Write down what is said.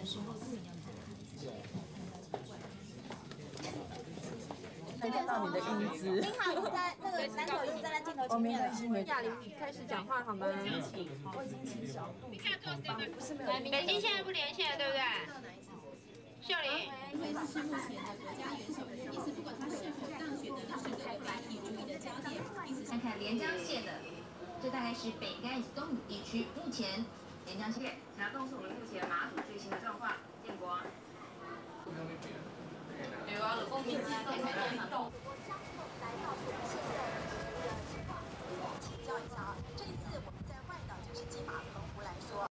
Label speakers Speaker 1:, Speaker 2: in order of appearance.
Speaker 1: 看到你的影子。
Speaker 2: 明航有在那个男友又站在镜头前面了。
Speaker 1: 亚玲开始讲话好吗？
Speaker 2: 我已经请小度。不是没有。
Speaker 3: 北京现在不连线了，对不对？秀玲。
Speaker 4: 因为这是目前的国家元首，因此不管他是否当选的，都是各个媒体注意的焦点。因此，看看连江县的，这大概是北干东引地区，目前连江县。想要告诉我们目前马祖最新的状况，建国。对啊，公民家可以看到。